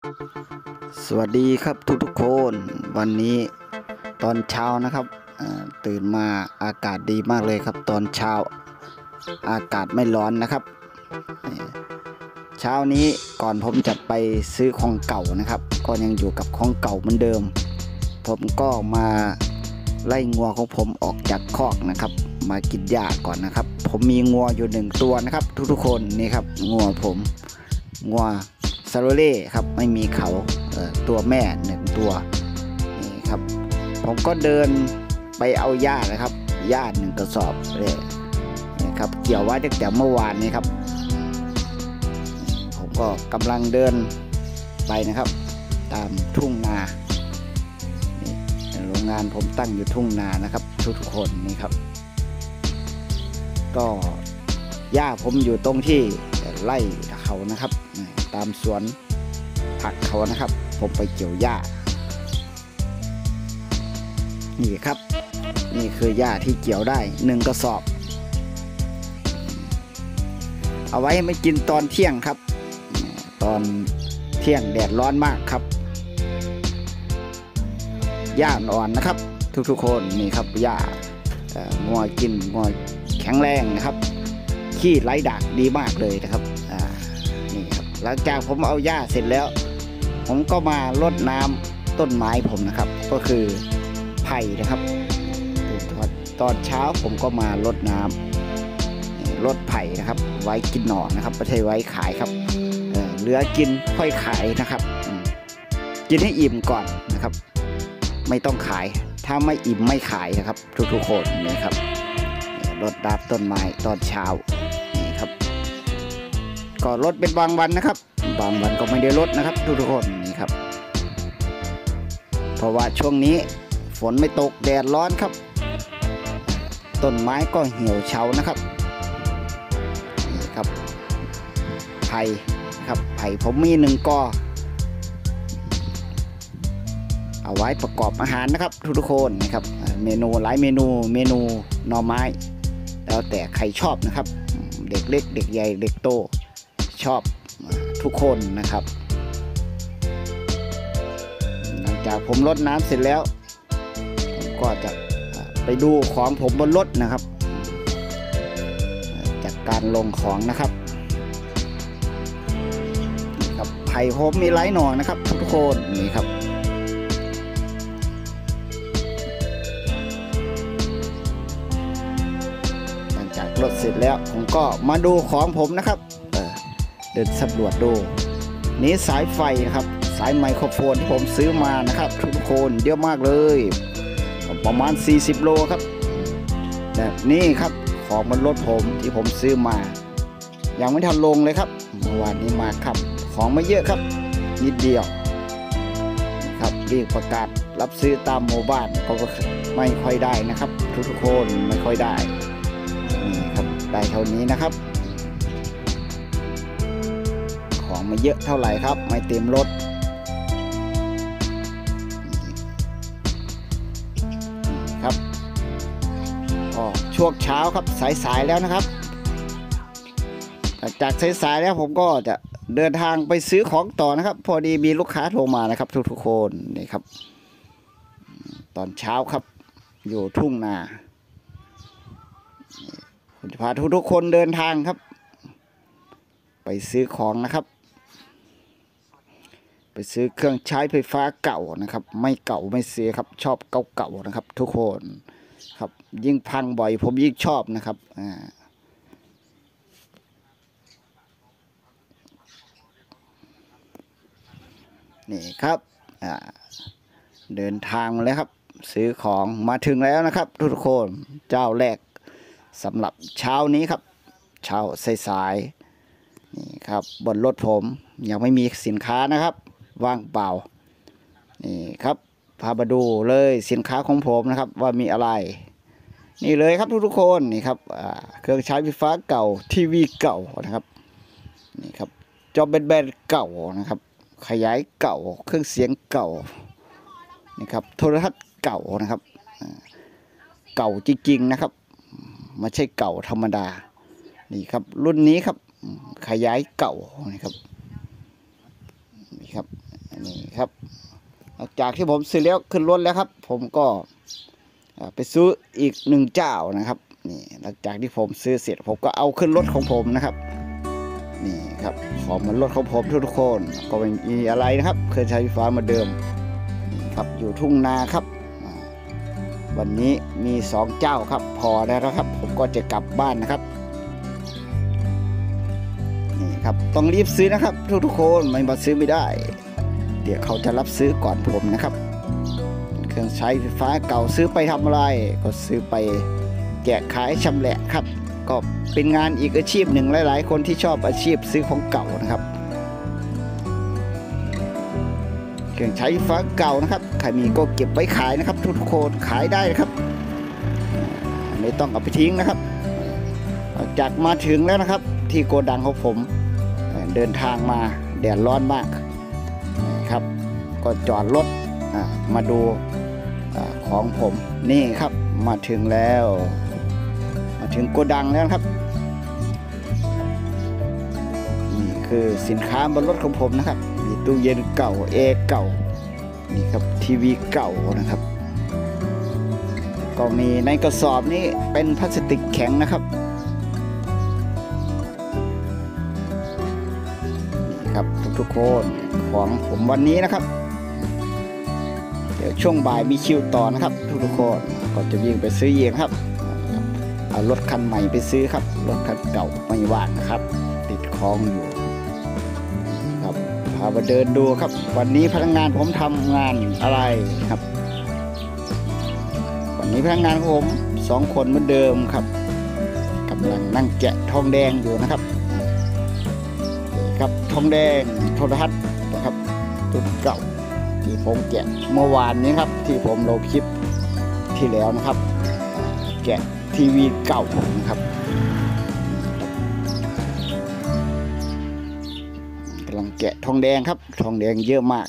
สวัสดีครับทุกคนวันนี้ตอนเช้านะครับตื่นมาอากาศดีมากเลยครับตอนเช้าอากาศไม่ร้อนนะครับเช้านี้ก่อนผมจะไปซื้อของเก่านะครับก็ยังอยู่กับของเก่าเหมือนเดิมผมก็มาไล่งัวของผมออกจากคอกนะครับมากินหญ้าก่อนนะครับผมมีงัวอยู่1ตัวนะครับทุกคนนี่ครับงัวผมงัวซาโรเล่ครับไม่มีเขาตัวแม่1ตัวนี่ครับผมก็เดินไปเอาหญ้านะครับหญ้า1กระสอบเลยนี่ครับเกี่ยวไว้ตั้งแต่เมื่อวานนี้ครับผมก็กำลังเดินไปนะครับตามทุ่งนาโรงงานผมตั้งอยู่ทุ่งนานะครับทุกคนนี่ครับก็หญ้าผมอยู่ตรงที่ไร่เขานะครับตามสวนผักเขานะครับผมไปเกี่ยวหญ้านี่ครับนี่คือหญ้าที่เกี่ยวได้1กระสอบเอาไว้ไม่กินตอนเที่ยงครับตอนเที่ยงแดดร้อนมากครับหญ้าอ่อนนะครับทุกคนนี่ครับหญ้างัวกินงัวแข็งแรงนะครับขี้ไร้ด่างดีมากเลยนะครับนี่ครับหลังจากผมเอาหญ้าเสร็จแล้วผมก็มารดน้ำต้นไม้ผมนะครับก็คือไผ่นะครับตอนเช้าผมก็มารดน้ำรดไผ่นะครับไว้กินหน่อนะครับไม่ใช่ไว้ขายครับเหลือกินค่อยขายนะครับกินให้อิ่มก่อนนะครับไม่ต้องขายถ้าไม่อิ่มไม่ขายนะครับทุกคนนี่ครับรดน้ำต้นไม้ตอนเช้านี่ครับก็รดเป็นบางวันนะครับบางวันก็ไม่ได้รดนะครับทุกคนนี่ครับเพราะว่าช่วงนี้ฝนไม่ตกแดดร้อนครับต้นไม้ก็เหี่ยวเฉานะครับนี่ครับไผ่ครับไผ่ผมมี1 กอเอาไว้ประกอบอาหารนะครับทุกคนนะครับเมนูหลายเมนูหน่อไม้แล้วแต่ใครชอบนะครับเด็กเล็กเด็กใหญ่เด็กโตชอบทุกคนนะครับหลังจากผมรดน้ำเสร็จแล้วผมก็จะไปดูของผมบนรถนะครับจากการลงของนะครับกับไผ่ผมมีหลายหน่อนะครับทุกคนนี่ครับรถเสร็จแล้วผมก็มาดูของผมนะครับเดินสำรวจดูนี้สายไฟนะครับสายไมโครโฟนที่ผมซื้อมานะครับทุกคนเยอะมากเลยประมาณ40 โลครับแบบนี้ครับของบนรถผมที่ผมซื้อมายังไม่ทันลงเลยครับเมื่อวานนี้มาครับของไม่เยอะครับนิดเดียวครับรีบประกาศรับซื้อตามหมู่บ้านก็ไม่ค่อยได้นะครับทุกคนไม่ค่อยได้นี่ครับได้เท่านี้นะครับของไม่เยอะเท่าไหร่ครับไม่เต็มรถครับช่วงเช้าครับสายๆแล้วนะครับจากสายๆแล้วผมก็จะเดินทางไปซื้อของต่อนะครับพอดีมีลูกค้าโทรมานะครับทุกคนนี่ครับตอนเช้าครับอยู่ทุ่งนาผมจะพาทุกคนเดินทางครับไปซื้อของนะครับไปซื้อเครื่องใช้ไฟฟ้าเก่านะครับไม่เก่าไม่เสียครับชอบเก่าๆนะครับทุกคนครับยิ่งพังบ่อยผมยิ่งชอบนะครับนี่ครับเดินทางเลยครับซื้อของมาถึงแล้วนะครับทุกคนเจ้าแรกสำหรับเช้านี้ครับเช้าสายๆนี่ครับบนรถผมยังไม่มีสินค้านะครับว่างเปล่านี่ครับพามาดูเลยสินค้าของผมนะครับว่ามีอะไรนี่เลยครับทุกคนนี่ครับเครื่องใช้ไฟฟ้าเก่าทีวีเก่านะครับนี่ครับจอแบนๆเก่านะครับขยายเก่าเครื่องเสียงเก่านี่ครับโทรทัศน์เก่านะครับเก่าจริงๆนะครับไม่ใช่เก่าธรรมดานี่ครับรุ่นนี้ครับขยายเก่านี่ครับนี่ครับหลังจากที่ผมซื้อแล้วขึ้นรถแล้วครับผมก็ไปซื้ออีก1 เจ้านะครับนี่หลังจากที่ผมซื้อเสร็จผมก็เอาขึ้นรถของผมนะครับนี่ครับของมันรถของผมทุกคนก็ไม่มีอะไรนะครับเครื่องใช้ไฟฟ้าเหมือนเดิมนี่ครับอยู่ทุ่งนาครับวันนี้มี2 เจ้าครับพอแล้วนะครับผมก็จะกลับบ้านนะครับนี่ครับต้องรีบซื้อนะครับทุกคนไม่มาซื้อไม่ได้เดี๋ยวเขาจะรับซื้อก่อนผมนะครับเครื่องใช้ไฟฟ้าเก่าซื้อไปทำอะไรก็ซื้อไปแกะขายชำแหละครับก็เป็นงานอีกอาชีพหนึ่งหลายๆคนที่ชอบอาชีพซื้อของเก่านะครับเครื่องใช้ไฟฟ้าเก่านะครับใครมีก็เก็บไว้ขายนะครับทุกคนขายได้นะครับไม่ต้องเอาไปทิ้งนะครับจากมาถึงแล้วนะครับที่โกดังของผมเดินทางมาแดดร้อนมากครับก็จอดรถมาดูของผมนี่ครับมาถึงแล้วมาถึงโกดังแล้วครับนี่คือสินค้าบนรถของผมนะครับมีตู้เย็นเก่าแอร์เก่านี่ครับทีวีเก่านะครับก็มีในกระสอบนี้เป็นพลาสติกแข็งนะครับนี่ครับทุกคนของผมวันนี้นะครับเดี๋ยวช่วงบ่ายมีคิวต่อนะครับทุกคนก็จะวิ่งไปซื้อเองครับเอารถคันใหม่ไปซื้อครับรถคันเก่าไม่ว่างนะครับติดคล้องอยู่ครับพาไปเดินดูครับวันนี้พนักงานผมทำงานอะไรครับวันนี้พนักงานของผม2 คนเหมือนเดิมครับกำลังนั่งแกะทองแดงอยู่นะครับครับทองแดงโทรทัศน์นะครับรุ่นเก่าที่ผมแกะเมื่อวานนี้ครับที่ผมลงคลิปที่แล้วนะครับแกะทีวีเก่านะครับกำลังแกะทองแดงครับทองแดงเยอะมาก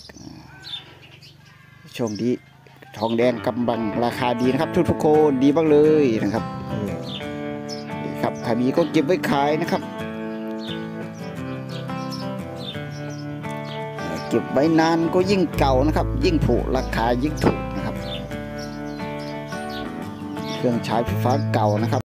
ช่วงนี้ทองแดงกำลังราคาดีนะครับทุกคนดีมากเลยนะครับนี่ครับใครมีก็เก็บไว้ขายนะครับเก็บไว้นานก็ยิ่งเก่านะครับยิ่งถูกราคายิ่งถูกนะครับเครื่องใช้ไฟฟ้าเก่านะครับ